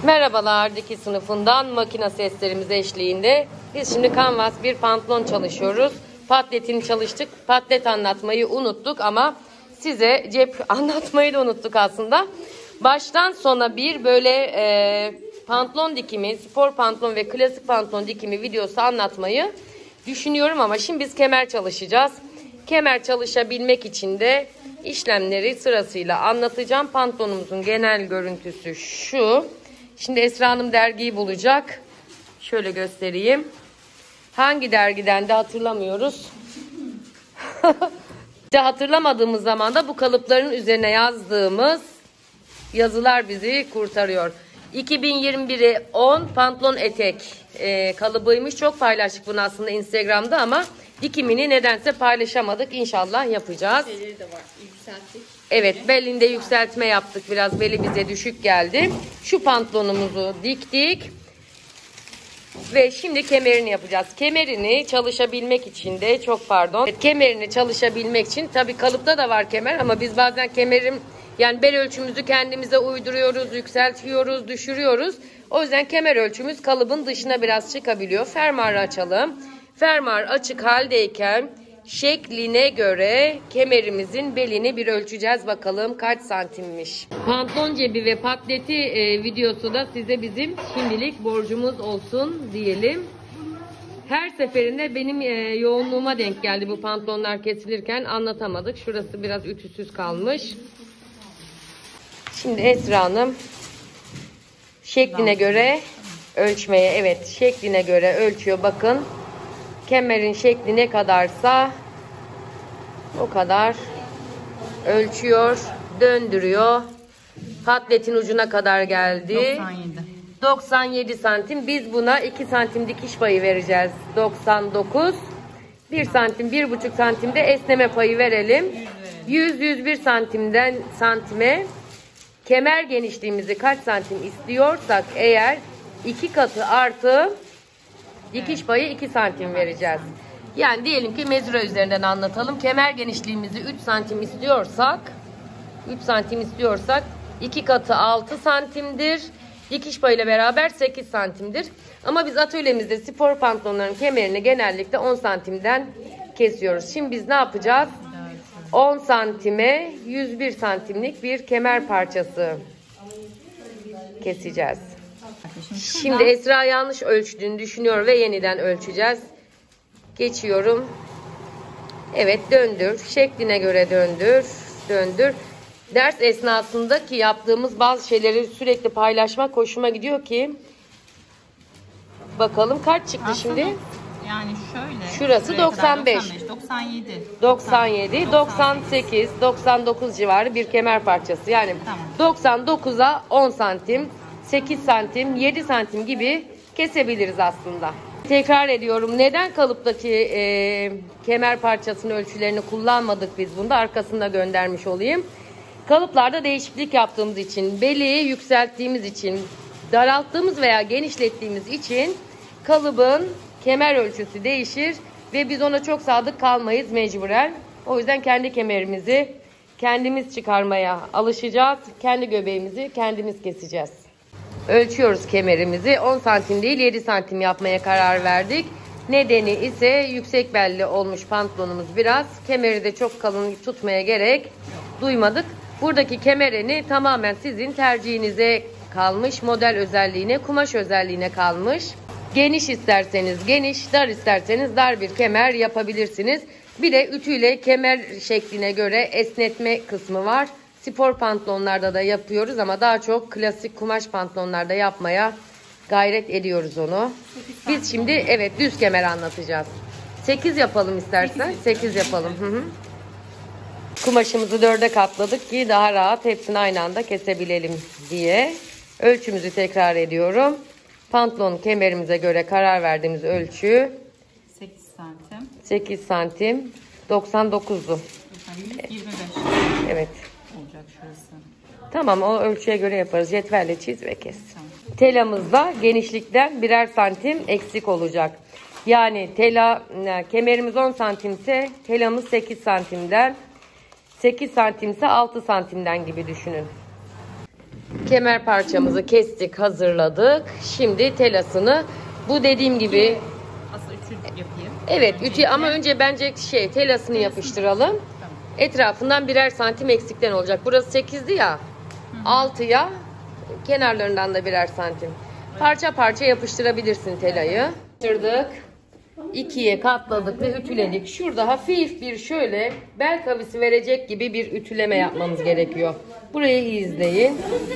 Merhabalar, Dikiş sınıfından makine seslerimiz eşliğinde. Biz şimdi kanvas bir pantolon çalışıyoruz. Patletini çalıştık. Patlet anlatmayı unuttuk ama size cep anlatmayı da unuttuk aslında. Baştan sona bir böyle pantolon dikimi, spor pantolon ve klasik pantolon dikimi videosu anlatmayı düşünüyorum ama şimdi biz kemer çalışacağız. Kemer çalışabilmek için de işlemleri sırasıyla anlatacağım. Pantolonumuzun genel görüntüsü şu. Şimdi Esra Hanım dergiyi bulacak. Şöyle göstereyim. Hangi dergiden de hatırlamıyoruz. Hatırlamadığımız zaman da bu kalıpların üzerine yazdığımız yazılar bizi kurtarıyor. 2021'e 10 pantolon etek kalıbıymış. Çok paylaştık bunu aslında Instagram'da ama dikimini nedense paylaşamadık. İnşallah yapacağız. Belleri de var. Yükselttik. Evet, belinde yükseltme yaptık. Biraz beli bize düşük geldi. Şu pantolonumuzu diktik. Ve şimdi kemerini yapacağız. Kemerini çalışabilmek için de kemerini çalışabilmek için tabii kalıpta da var kemer ama biz bazen yani bel ölçümüzü kendimize uyduruyoruz, yükseltiyoruz, düşürüyoruz. O yüzden kemer ölçümüz kalıbın dışına biraz çıkabiliyor. Fermuarı açalım. Fermuar açık haldeyken şekline göre kemerimizin belini bir ölçeceğiz. Bakalım kaç santimmiş. Pantolon cebi ve patleti videosu da size bizim şimdilik borcumuz olsun diyelim. Her seferinde benim yoğunluğuma denk geldi bu pantolonlar kesilirken, anlatamadık. Şurası biraz ütüsüz kalmış. Şimdi Esra Hanım şekline göre ölçmeye, şekline göre ölçüyor. Bakın kemerin şekli ne kadarsa o kadar ölçüyor, döndürüyor. Patletin ucuna kadar geldi. 97 santim. Biz buna 2 santim dikiş payı vereceğiz. 99. 1 santim, 1,5 santimde esneme payı verelim. 100-101 santime kemer genişliğimizi kaç santim istiyorsak eğer 2 katı artı dikiş payı 2 santim vereceğiz. Yani diyelim ki mezura üzerinden anlatalım. Kemer genişliğimizi 3 santim istiyorsak 2 katı 6 santimdir. Dikiş payıyla beraber 8 santimdir. Ama biz atölyemizde spor pantolonların kemerini genellikle 10 santimden kesiyoruz. Şimdi biz ne yapacağız? 10 santime 101 santimlik bir kemer parçası keseceğiz. Şimdi Esra yanlış ölçtüğünü düşünüyor ve yeniden ölçeceğiz. Geçiyorum. Evet, döndür. Şekline göre döndür. Ders esnasında ki yaptığımız bazı şeyleri sürekli paylaşmak hoşuma gidiyor ki. Bakalım kaç çıktı aslında, şimdi? Yani şöyle. Şurası 95. 97, 98, 99 civarı bir kemer parçası. Yani tamam. 99'a 10 santim, 8 santim, 7 santim gibi kesebiliriz aslında. Tekrar ediyorum. Neden kalıptaki kemer parçasının ölçülerini kullanmadık biz bunda? Arkasında göndermiş olayım. Kalıplarda değişiklik yaptığımız için, beli yükselttiğimiz için, daralttığımız veya genişlettiğimiz için kalıbın kemer ölçüsü değişir ve biz ona çok sadık kalmayız mecburen. O yüzden kendi kemerimizi kendimiz çıkarmaya alışacağız. Kendi göbeğimizi kendimiz keseceğiz. Ölçüyoruz kemerimizi. 10 santim değil 7 santim yapmaya karar verdik. Nedeni ise yüksek belli olmuş pantolonumuz biraz. Kemeri de çok kalın tutmaya gerek duymadık. Buradaki kemerini tamamen sizin tercihinize kalmış. Model özelliğine, kumaş özelliğine kalmış. Geniş isterseniz geniş, dar isterseniz dar bir kemer yapabilirsiniz. Bir de ütüyle kemer şekline göre esnetme kısmı var. Spor pantolonlarda da yapıyoruz ama daha çok klasik kumaş pantolonlarda yapmaya gayret ediyoruz onu. Biz şimdi düz kemer anlatacağız. 8 yapalım istersen. 8 yapalım. Hı. Kumaşımızı 4'e katladık ki daha rahat hepsini aynı anda kesebilelim diye. Ölçümüzü tekrar ediyorum. Pantolon kemerimize göre karar verdiğimiz ölçü 8 santim. 8 santim. 99'du. 25. Evet. Olacak şurası. Tamam, o ölçüye göre yaparız. Cetvelle çiz ve kes. Tamam. Telamızda genişlikten birer santim eksik olacak. Yani kemerimiz 10 santimse telamız 8 santimden, 8 santimse 6 santimden gibi düşünün. Kemer parçamızı kestik, hazırladık. Şimdi telasını, bu dediğim gibi Aslında ütü yapayım. evet ütü, ama önce bence telasını yapıştıralım. Tamam. Etrafından birer santim eksikten olacak. Burası 8'di ya. 6'ya, kenarlarından da birer santim. Parça parça yapıştırabilirsin telayı. Yapıştırdık. 2'ye katladık ve ütüledik. Şurada hafif bir şöyle bel kavisi verecek gibi bir ütüleme yapmamız gerekiyor. Burayı iyi izleyin.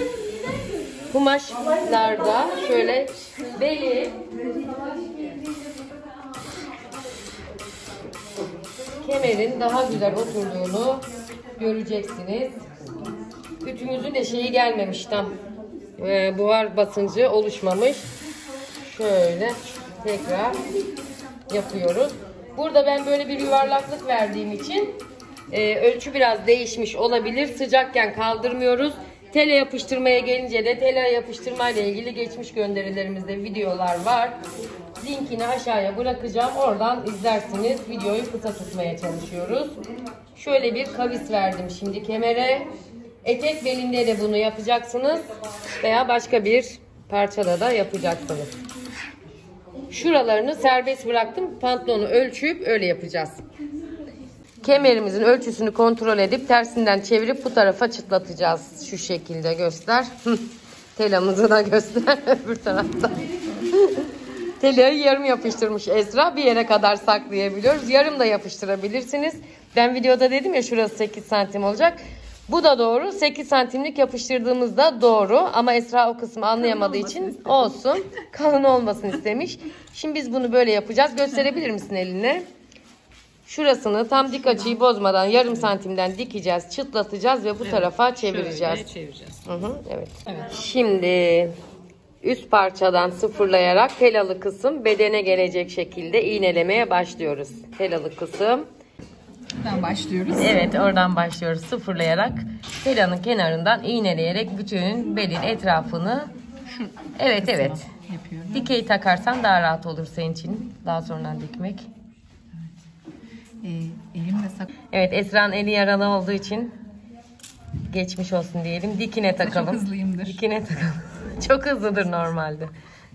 Kumaşlarda şöyle beli kemerin daha güzel oturduğunu göreceksiniz. Ütümüzün de şeyi gelmemiş tam. Buhar basıncı oluşmamış. Şöyle tekrar yapıyoruz. Burada ben böyle bir yuvarlaklık verdiğim için ölçü biraz değişmiş olabilir. Sıcakken kaldırmıyoruz. Tele yapıştırmaya gelince de tele yapıştırma ile ilgili geçmiş gönderilerimizde videolar var. Linkini aşağıya bırakacağım. Oradan izlersiniz. Videoyu kısa tutmaya çalışıyoruz. Şöyle bir kavis verdim şimdi kemere. Etek belinde de bunu yapacaksınız. Veya başka bir parçada da yapacaksınız. Şuralarını serbest bıraktım. Pantolonu ölçüp öyle yapacağız. Kemerimizin ölçüsünü kontrol edip tersinden çevirip bu tarafa çıtlatacağız. Şu şekilde göster. Telamızı da göster öbür tarafta. Telayı yarım yapıştırmış Esra. Bir yere kadar saklayabiliyoruz. Yarım da yapıştırabilirsiniz. Ben videoda dedim ya şurası 8 santim olacak. Bu da doğru. 8 santimlik yapıştırdığımızda doğru. Ama Esra o kısmı anlayamadığı için olsun. Kalın olmasın istemiş. Şimdi biz bunu böyle yapacağız. Gösterebilir misin eline? Şurasını tam dik açıyı bozmadan yarım santimden dikeceğiz, çıtlatacağız ve bu tarafa çevireceğiz. Şöyle çevireceğiz. Evet. Evet. Şimdi üst parçadan sıfırlayarak telalı kısım bedene gelecek şekilde iğnelemeye başlıyoruz. Telalı kısım. Buradan başlıyoruz. Evet, oradan başlıyoruz sıfırlayarak. Telanın kenarından iğneleyerek bütün belin etrafını. Evet. Yapıyorum. Dikey takarsan daha rahat olur senin için. Daha sonradan dikmek. Elimle Evet, Esra'nın eli yaralı olduğu için geçmiş olsun diyelim. Dikine takalım. Çok hızlıyımdır. Dikine takalım. Çok hızlıdır normalde.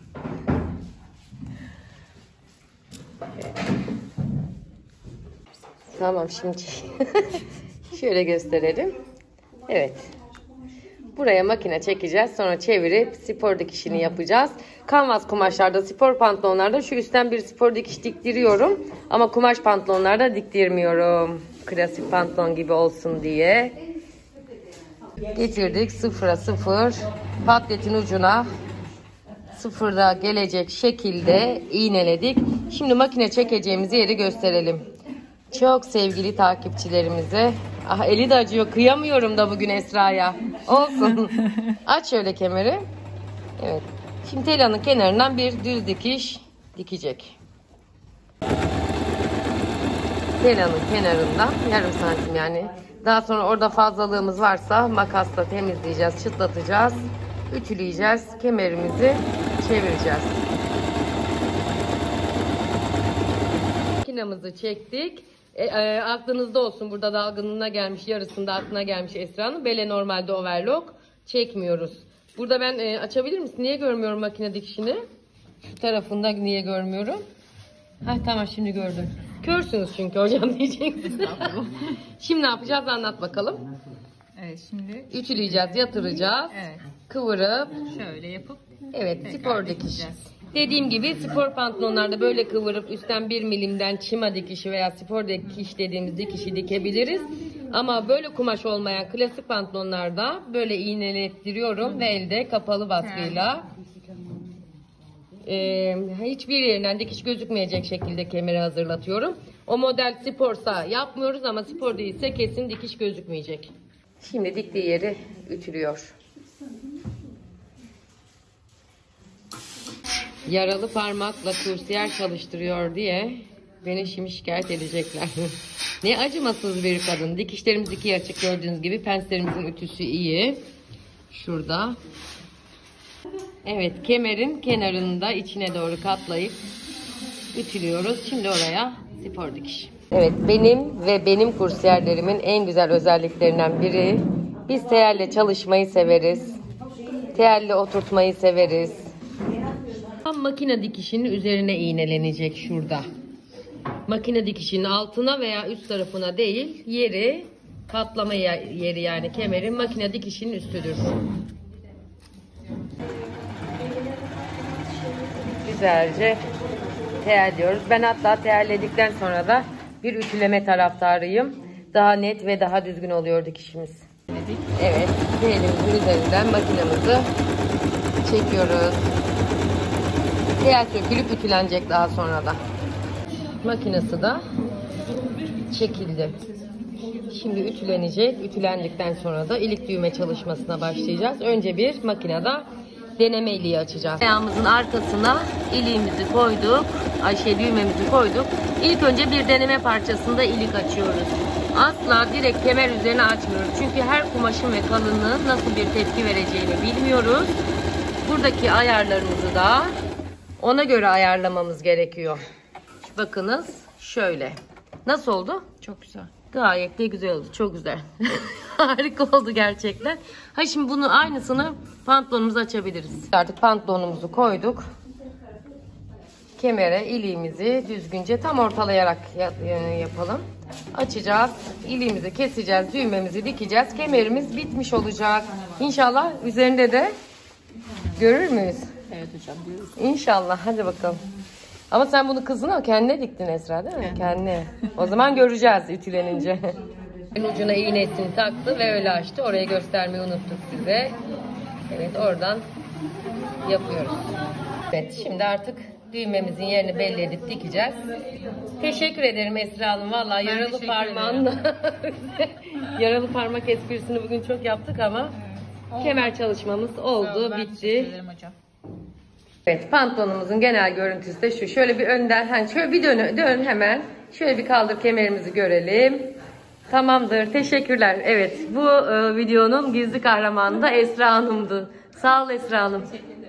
Tamam, şimdi şöyle gösterelim. Evet. Buraya makine çekeceğiz. Sonra çevirip spor dikişini yapacağız. Kanvas kumaşlarda, spor pantolonlarda şu üstten bir spor dikiş diktiriyorum. Ama kumaş pantolonlarda diktirmiyorum. Klasik pantolon gibi olsun diye. Getirdik 0'a 0. Patletin ucuna sıfırda gelecek şekilde iğneledik. Şimdi makine çekeceğimiz yeri gösterelim. Çok sevgili takipçilerimize. Ah, eli de acıyor. Kıyamıyorum da bugün Esra'ya. Olsun. Aç şöyle kemeri. Evet. Şimdi telanın kenarından bir düz dikiş dikecek. Telanın kenarından yarım santim yani. Daha sonra orada fazlalığımız varsa makasla temizleyeceğiz, çıtlatacağız. Ütüleyeceğiz. Kemerimizi çevireceğiz. Makinamızı çektik. Aklınızda olsun, burada dalgınlığına gelmiş, yarısında aklına gelmiş Esra'nın. Bele normalde overlock çekmiyoruz. Burada ben açabilir misin? Niye görmüyorum makine dikişini? Şu tarafında niye görmüyorum? Tamam, şimdi gördüm. Körsünüz çünkü hocam diyeceksiniz. Şimdi ne yapacağız, anlat bakalım. Evet, şimdi Ütüleyeceğiz, yatıracağız. evet, Kıvırıp şöyle yapıp evet, tekrar spor dikiş. dikeceğiz. Dediğim gibi spor pantolonlarda böyle kıvırıp üstten 1 milimden çima dikişi veya spor dikiş dediğimiz dikişi dikebiliriz. Ama böyle kumaş olmayan klasik pantolonlarda böyle iğnelettiriyorum ve elde kapalı baskıyla hiçbir yerinden dikiş gözükmeyecek şekilde kemeri hazırlatıyorum. O model sporsa yapmıyoruz ama spor değilse kesin dikiş gözükmeyecek. Şimdi diktiği yeri ütülüyor. Yaralı parmakla kursiyer çalıştırıyor diye beni şimdi şikayet edecekler. Ne acımasız bir kadın. Dikişlerimiz ikiye açık, gördüğünüz gibi. Penslerimizin ütüsü iyi. Şurada. Evet, kemerin kenarını da içine doğru katlayıp ütülüyoruz. Şimdi oraya spor dikiş. Evet, benim ve benim kursiyerlerimin en güzel özelliklerinden biri. Biz teyelle çalışmayı severiz. Teyelle oturtmayı severiz. Tam makine dikişinin üzerine iğnelenecek şurada. Makine dikişinin altına veya üst tarafına değil, yeri katlama yeri, yani kemerin makine dikişinin üstüdür. Güzelce teyelliyoruz. Ben hatta teyelledikten sonra da bir ütüleme taraftarıyım. Daha net ve daha düzgün oluyor dikişimiz. Evet, teyelimizin üzerinden makinemizi çekiyoruz. Teyel sökülüp ütülenecek daha sonra da. Makinesi de çekildi. Şimdi ütülenecek. Ütülendikten sonra da ilik düğme çalışmasına başlayacağız. Önce bir makinede deneme iliği açacağız. Ayağımızın arkasına iliğimizi koyduk. Düğmemizi koyduk. İlk önce bir deneme parçasında ilik açıyoruz. Asla direkt kemer üzerine açmıyoruz. Çünkü her kumaşın ve kalınlığın nasıl bir tepki vereceğini bilmiyoruz. Buradaki ayarlarımızı da ona göre ayarlamamız gerekiyor. Bakınız şöyle. Nasıl oldu? Çok güzel. Gayet de güzel oldu. Çok güzel. Harika oldu gerçekten. Ha, şimdi bunu aynısını pantolonumuzu açabiliriz. Artık pantolonumuzu koyduk. Kemere iliğimizi düzgünce tam ortalayarak yapalım. Açacağız. İliğimizi keseceğiz. Düğmemizi dikeceğiz. Kemerimiz bitmiş olacak. İnşallah üzerinde de görür müyüz? Evet hocam, görürüz. İnşallah. Hadi bakalım. Ama sen bunu kızına kendine diktin Esra, değil mi? Kendine. O zaman göreceğiz ütülenince. Ucuna iğnesini taktı ve öyle açtı. Orayı göstermeyi unuttuk size. Evet, oradan yapıyoruz. Evet, şimdi artık düğmemizin yerini belli edip dikeceğiz. Teşekkür ederim Esra Hanım. Vallahi yaralı parmağınla yaralı parmak esprisini bugün çok yaptık ama kemer çalışmamız oldu, bitti. Hocam. Evet, pantolonumuzun genel görüntüsü de şu. Şöyle bir önden, şöyle bir dön hemen. Şöyle bir kaldır, kemerimizi görelim. Tamamdır. Teşekkürler. Evet, bu videonun gizli kahramanı da Esra Hanım'dı. Sağ ol Esra Hanım.